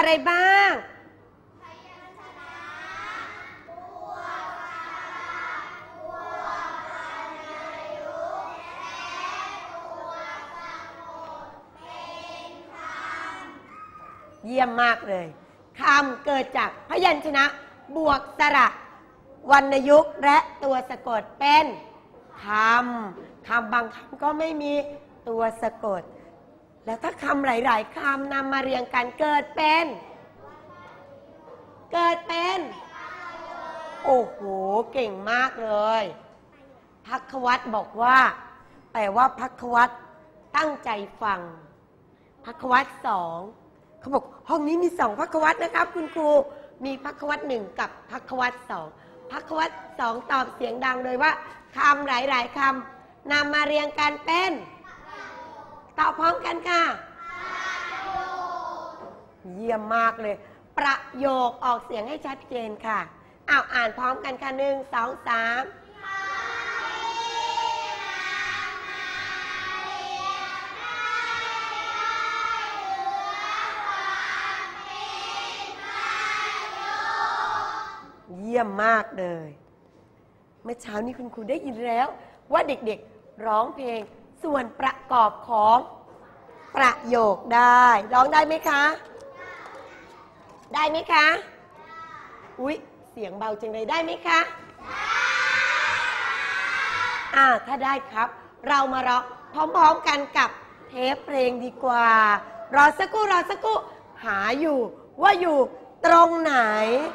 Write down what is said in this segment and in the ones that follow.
อะไรบ้างเยี่ยมมากเลยคำเกิดจากพยัญชนะบวกสระวรรณยุกต์และตัวสะกดเป็นคำบางคำก็ไม่มีตัวสะกดแล้วถ้าคำหลายๆคำนำมาเรียงกันเกิดเป็นโอ้โหเก่งมากเลยภัควัตรบอกว่าแต่ว่าภัควัตรตั้งใจฟังภัควัตร2เขาบอกห้องนี้มี2ภัควัตรนะครับคุณครูมีภัควัตร1กับภัควัตร2ภัควัตร2ตอบเสียงดังเลยว่าคำหลายๆคำนำมาเรียงกันเป็นตอบพร้อมกันค่ะเยี่ยมมากเลยประโยคออกเสียงให้ชัดเจนค่ะอ่านพร้อมกันค่ะ1 2 3เยี่ยมมากเลยเมื่อเช้านี้คุณครูได้ยินแล้วว่าเด็กๆร้องเพลงส่วนประกอบของประโยคได้ร้องได้ไหมคะได้ไหมคะอุ๊ยเสียงเบาจังเลยได้ไหมคะถ้าได้ครับเรามาร้องพร้อมๆกันกับเทปเพลงดีกว่ารอสักครู่หาอยู่ว่าอยู่ตรงไหน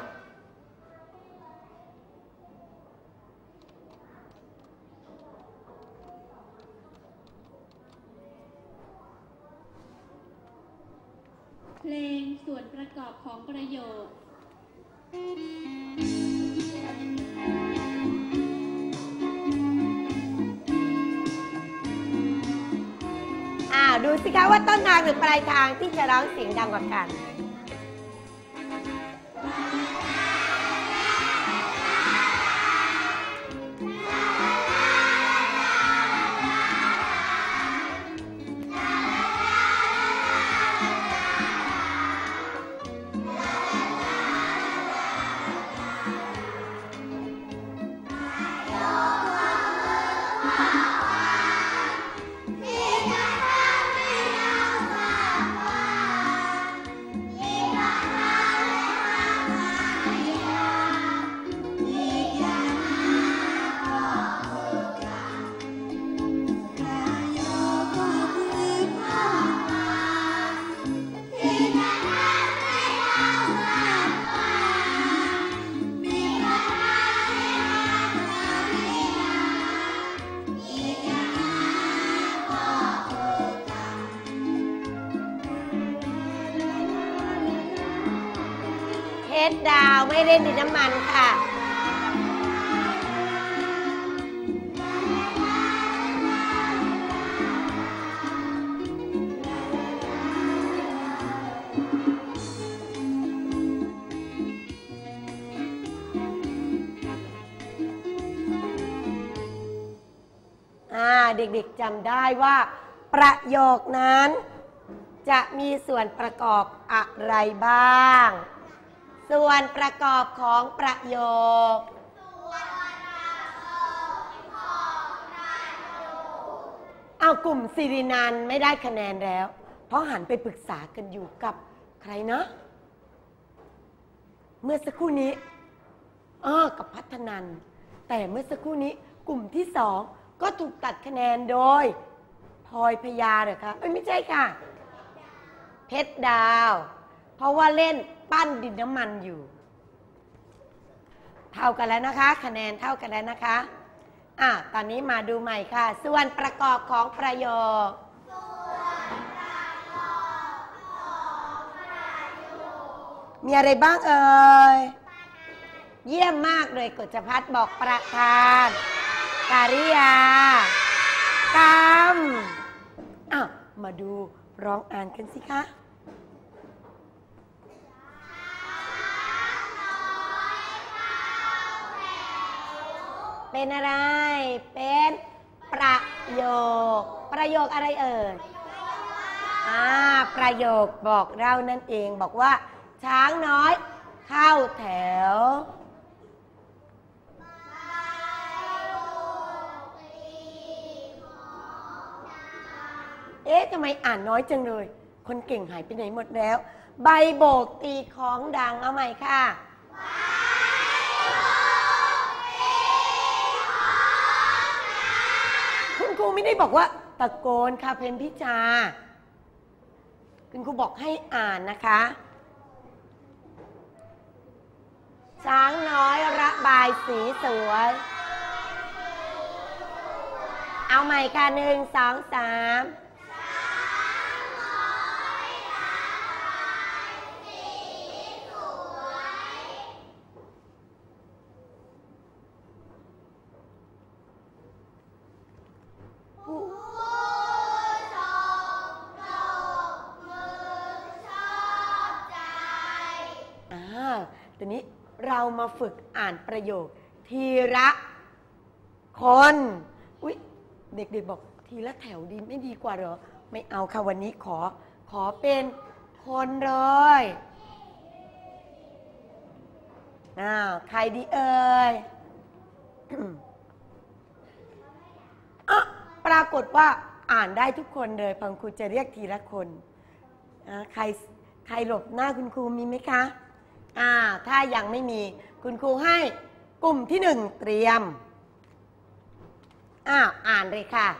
เพลงส่วนประกอบของประโยคดูสิคะว่าต้นทางหรือปลายทางที่จะร้องเสียงดังกว่ากันดาวไม่เล่นดินน้ำมันค่ะเด็กๆจำได้ว่าประโยคนั้นจะมีส่วนประกอบอะไรบ้างส่วนประกอบของประโยคกลุ่มสิรินันท์ไม่ได้คะแนนแล้วเพราะหันไปปรึกษากันอยู่กับใครนะเมื่อสักครู่นี้กับพัฒนันท์แต่เมื่อสักครู่นี้กลุ่มที่2ก็ถูกตัดคะแนนโดยพลอยพยาเหรอคะไม่ใช่ค่ะเพชรดาวเพราะว่าเล่นปั้นดินน้ำมันอยู่เท่ากันแล้วนะคะคะแนนเท่ากันแล้วนะคะตอนนี้มาดูใหม่ค่ะส่วนประกอบของประโยคมีอะไรบ้างเอ่ยเยี่ยมมากเลยกฤษพัฒน์บอกประธานการิยากรรมมาดูร้องอ่านกันสิคะเป็นอะไรเป็นประโยคอะไรเอ่ยประโยคบอกเรานั่นเองบอกว่าช้างน้อยเข้าแถวทำไมอ่านน้อยจังเลยคนเก่งหายไปไหนหมดแล้วใบโบกตีของดังเอาใหม่ค่ะคุณครูไม่ได้บอกว่าตะโกนค่ะเพนพิชาคุณครูบอกให้อ่านนะคะช้างน้อยระบายสีสวยเอาใหม่ค่ะ1 2 3ตอนนี้เรามาฝึกอ่านประโยคทีละคนอุ๊ยเด็กๆบอกทีละแถวดีไม่ดีกว่าเหรอไม่เอาค่ะวันนี้ขอเป็นคนเลยใครดีเอ่ย ปรากฏว่าอ่านได้ทุกคนเลยพังครูจะเรียกทีละคนใครหลบหน้าคุณครูมีไหมคะถ้ายังไม่มีคุณครูให้กลุ่มที่1เตรียมอ่านเลยค่ะ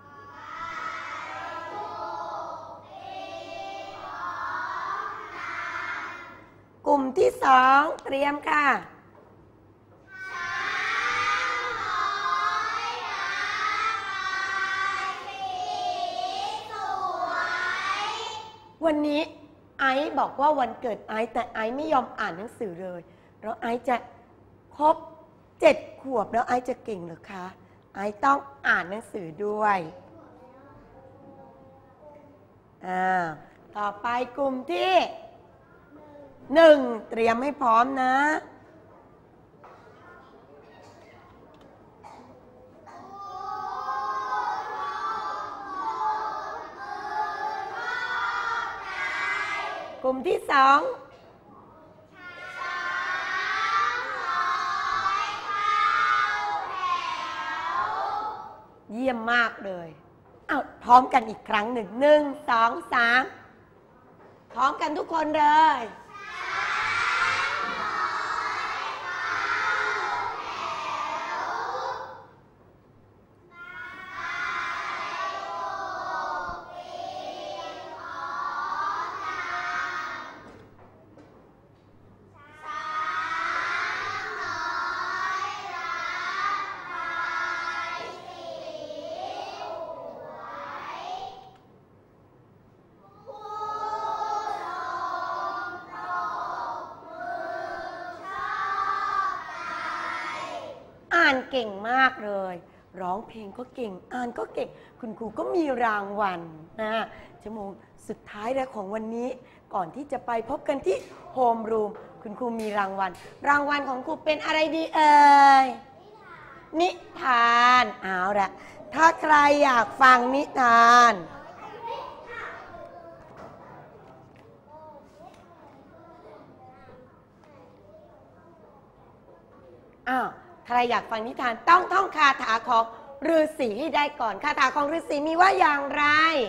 กลุ่มที่2เตรียมค่ะวันนี้ไอซ์บอกว่าวันเกิดไอซ์แต่ไอซ์ไม่ยอมอ่านหนังสือเลยแล้วไอซ์จะครบ7 ขวบแล้วไอซ์จะเก่งเหรอคะไอซ์ต้องอ่านหนังสือด้วยต่อไปกลุ่มที่1เตรียมให้พร้อมนะกลุ่มที่2เยี่ยมมากเลยพร้อมกันอีกครั้งหนึ่ง1 2 3พร้อมกันทุกคนเลยเก่งมากเลยร้องเพลงก็เก่งอ่านก็เก่งคุณครูก็มีรางวัลชั่วโมงสุดท้ายแล้วของวันนี้ก่อนที่จะไปพบกันที่โฮมรูมคุณครูมีรางวัลของครูเป็นอะไรดีเอ่ยนิทานเอาละถ้าใครอยากฟังนิทานใครอยากฟังนิทานต้องท่องคาถาของฤาษีให้ได้ก่อนคาถาของฤาษีมีว่าอย่างไร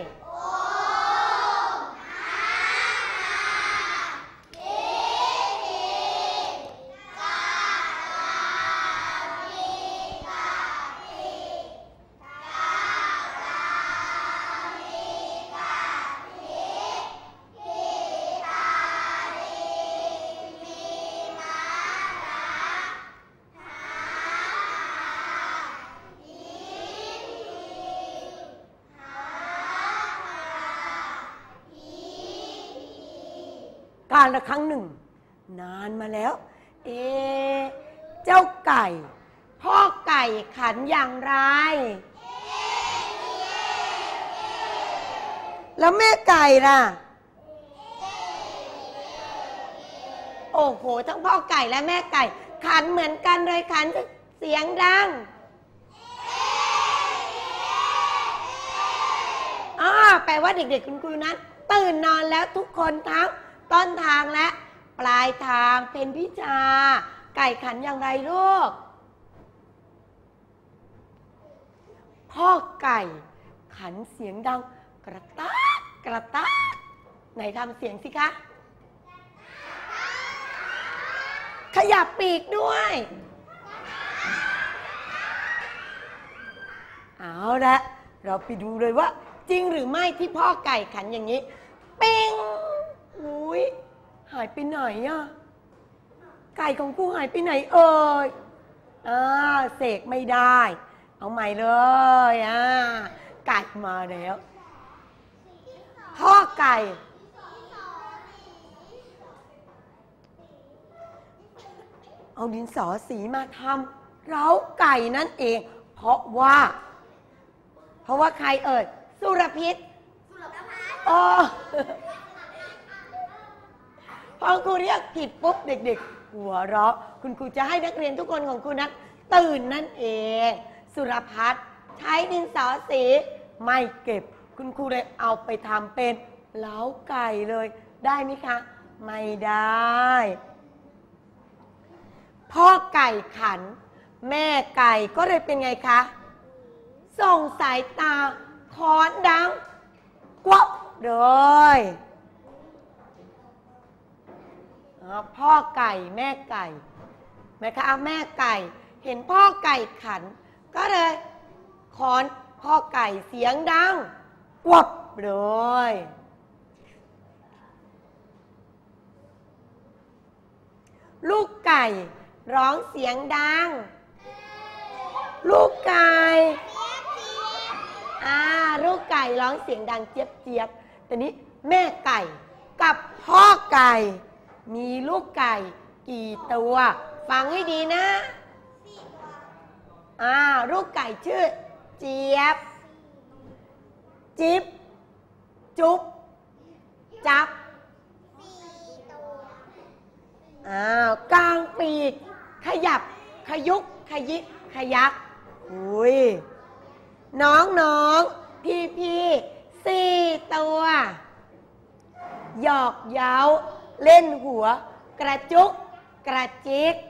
การละครั้งหนึ่งนานมาแล้วเจ้าไก่พ่อไก่ขันอย่างไรแล้วแม่ไก่ล่ะโอ้โหทั้งพ่อไก่และแม่ไก่ขันเหมือนกันเลยขันเสียงดังแปลว่าเด็กๆคุณครูนั้นตื่นนอนแล้วทุกคนทั้งต้นทางและปลายทางเป็นพิชาไก่ขันอย่างไรลูกพ่อไก่ขันเสียงดังกระตากกระตากไหนทำเสียงสิคะขยับปีกด้วยเอาละเราไปดูเลยว่าจริงหรือไม่ที่พ่อไก่ขันอย่างนี้ปิ้งอุ้ยหายไปไหนอะไก่ของกูหายไปไหนเอ่ยเสกไม่ได้เอาใหม่เลยไก่มาแล้วพ่อไก่เอาดินสอสีมาทำเร้าไก่นั่นเองเพราะว่าใครเอ่ยสุรพิษพอครูเรียกผิดปุ๊บเด็กๆหัวเราะคุณครูจะให้นักเรียนทุกคนของครูนั้นตื่นนั่นเองสุรพัฒน์ใช้ดินสอสีไม่เก็บคุณครูเลยเอาไปทำเป็นเล้าไก่เลยได้ไหมคะไม่ได้พ่อไก่ขันแม่ไก่ก็เลยเป็นไงคะส่งสายตาค้อนดังกวับเลยพ่อไก่แม่ไก่ไหมคะแม่ไก่เห็นพ่อไก่ขันก็เลยค้อนพ่อไก่เสียงดังกวับเลยลูกไก่ร้องเสียงดังลูกไก่ลูกไก่ร้องเสียงดังเจี๊ยบเจี๊ยบแต่นี้แม่ไก่กับพ่อไก่มีลูกไก่กี่ตัวฟังให้ดีนะลูกไก่ชื่อเจี๊ยบจิ๊บจุ๊บจับกลางปีกขยับขยุกขยิกขยักน้องพี่4 ตัวหยอกเย้าเล่นหัวกระจุกกระจิก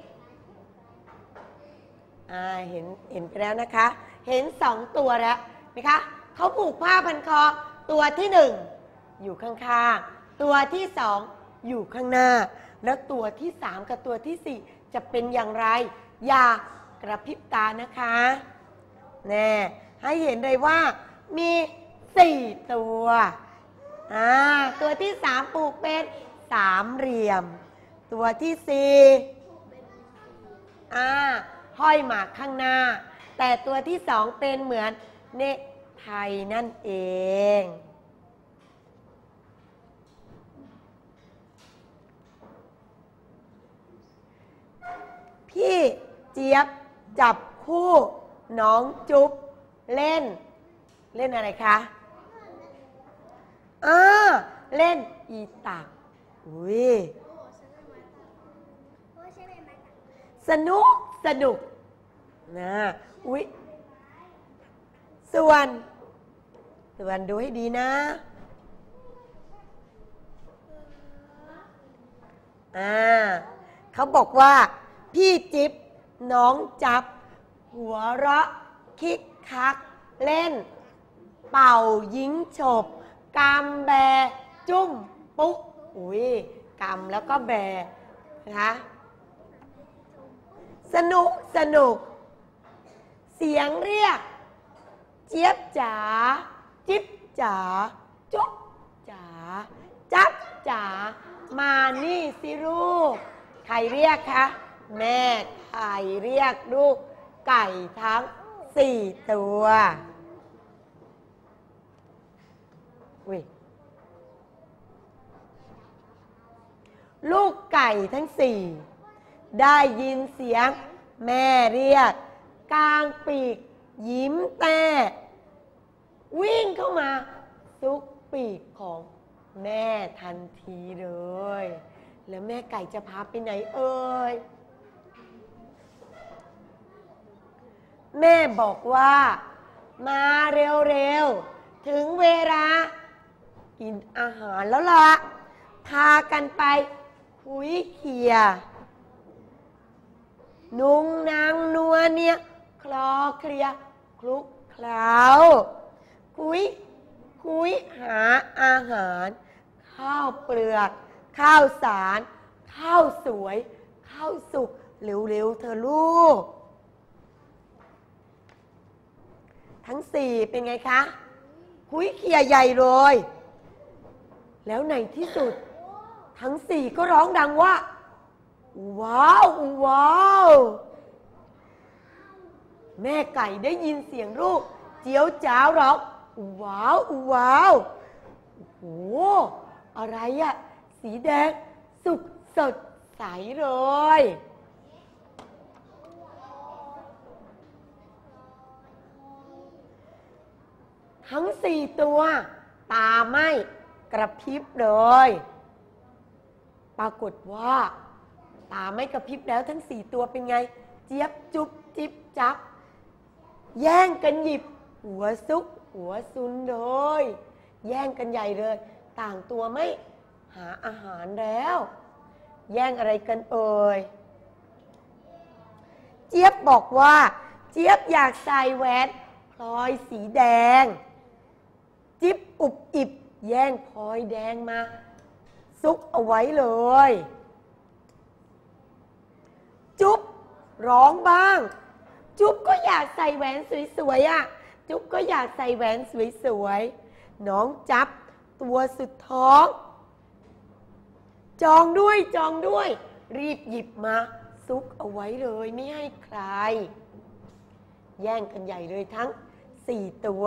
เห็นไปแล้วนะคะเห็น2 ตัวแล้วนะคะเขาผูกผ้าพันคอตัวที่1อยู่ข้างๆตัวที่2อยู่ข้างหน้าแล้วตัวที่3กับตัวที่4จะเป็นอย่างไรอย่ากระพริบตานะคะแน่ให้เห็นเลยว่ามี4 ตัวตัวที่3ผูกเป็น3 เหลี่ยมตัวที่4ห้อยมาข้างหน้าแต่ตัวที่2เป็นเหมือนเนคไทนั่นเองพี่เจี๊ยบจับคู่น้องจุ๊บเล่นอะไรคะเล่นอีตักสนุกนะส่วนดูให้ดีนะเขาบอกว่าพี่จิ๊บน้องจับหัวเราะคิกคักเล่นเป่ายิงฉบกำแบจุ้มปุ๊กกำแล้วก็แบนะคะสนุกเสียงเรียกเจี๊ยบจ๋าจิ๊บจ๋าจุ๊บจ๋าจับจ๋ามานี่สิลูกใครเรียกคะแม่ไก่เรียกลูกไก่ทั้ง4 ตัวลูกไก่ทั้ง4ได้ยินเสียงแม่เรียกกลางปีกยิ้มแต่วิ่งเข้ามาซุกปีกของแม่ทันทีเลยแล้วแม่ไก่จะพาไปไหนเอ่ยแม่บอกว่ามาเร็วๆถึงเวลากินอาหารแล้วล่ะพากันไปคุยเขียนุ่งนางนัวเนี่ยคลอเคลียคลุกเคล้าคุยหาอาหารข้าวเปลือกข้าวสารข้าวสวยข้าวสุกเร็วๆเธอลูกทั้งสี่เป็นไงคะคุยเขียใหญ่เลยแล้วในที่สุดทั้งสี่ก็ร้องดังว่าว้าวว้าวแม่ไก่ได้ยินเสียงลูกเจียวจ้าวร้องว้าวว้าวโอ้โหอะไรอะสีแดงสุกสดใสเลยทั้งสี่ตัวตาไม่กระพริบเลยปรากฏว่าตาไม่กระพริบแล้วทั้งสี่ตัวเป็นไงเจี๊ยบจุ๊บจิ๊บจับแย่งกันหยิบหัวซุกหัวซุนเลยแย่งกันใหญ่เลยต่างตัวไม่หาอาหารแล้วแย่งอะไรกันเอ่ยเจี๊ยบบอกว่าเจี๊ยบอยากใส่แหวนพลอยสีแดงจิ๊บอุบอิบแย่งพลอยแดงมาซุกเอาไว้เลยจุ๊บร้องบ้างจุ๊บก็อยากใส่แหวนสวยๆอ่ะจุ๊บก็อยากใส่แหวนสวยๆน้องจับตัวสุดท้องจองด้วยรีบหยิบมาซุกเอาไว้เลยไม่ให้ใครแย่งกันใหญ่เลยทั้ง4ตัว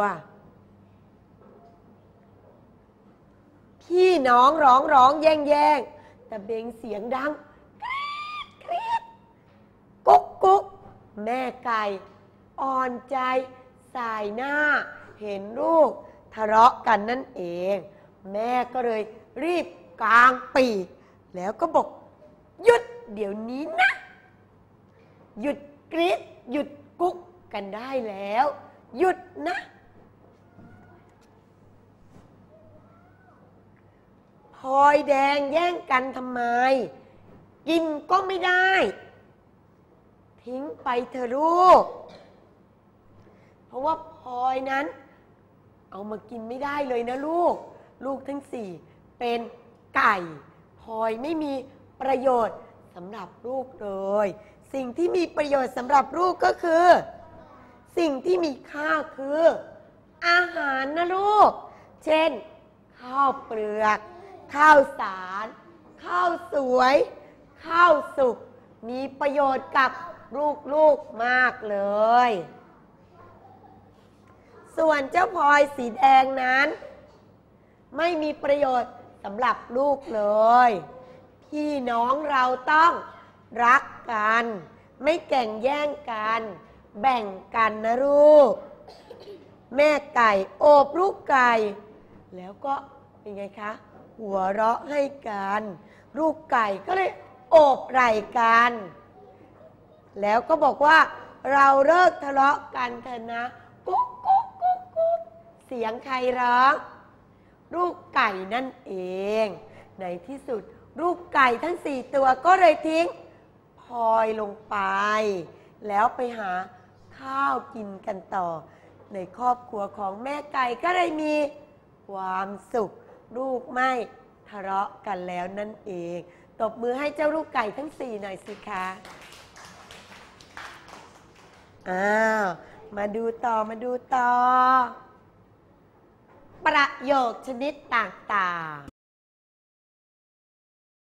พี่น้องร้องแย่งแต่เบงเสียงดังกรี๊ดกุ๊กแม่ไก่อ่อนใจสายหน้าเห็นลูกทะเลาะกันนั่นเองแม่ก็เลยรีบกางปีกแล้วก็บอกหยุดเดี๋ยวนี้นะหยุดกรี๊ดหยุดกุ๊กกันได้แล้วหยุดนะพลอยแดงแย่งกันทำไมกินก็ไม่ได้ทิ้งไปเถอะลูกเพราะว่าพลอยนั้นเอามากินไม่ได้เลยนะลูกทั้งสี่เป็นไก่พลอยไม่มีประโยชน์สำหรับลูกเลยสิ่งที่มีประโยชน์สำหรับลูกก็คือสิ่งที่มีค่าคืออาหารนะลูกเช่นข้าวเปลือกข้าวสารข้าวสวยข้าวสุกมีประโยชน์กับลูกมากเลยส่วนเจ้าพลอยสีแดงนั้นไม่มีประโยชน์สำหรับลูกเลยพี่น้องเราต้องรักกันไม่แข่งแย่งกันแบ่งกันนะลูกแม่ไก่โอบลูกไก่แล้วก็เป็นไงคะหัวเราะให้กันลูกไก่ก็เลยโอบไหล่กันแล้วก็บอกว่าเราเลิกทะเลาะกันเถอะนะกุ๊กเสียงใครร้องลูกไก่นั่นเองในที่สุดลูกไก่ทั้ง4ตัวก็เลยทิ้งพลอยลงไปแล้วไปหาข้าวกินกันต่อในครอบครัวของแม่ไก่ก็เลยมีความสุขลูกไม่ทะเลาะกันแล้วนั่นเองตบมือให้เจ้าลูกไก่ทั้ง4หน่อยสิคะมาดูต่อประโยคชนิดต่างๆ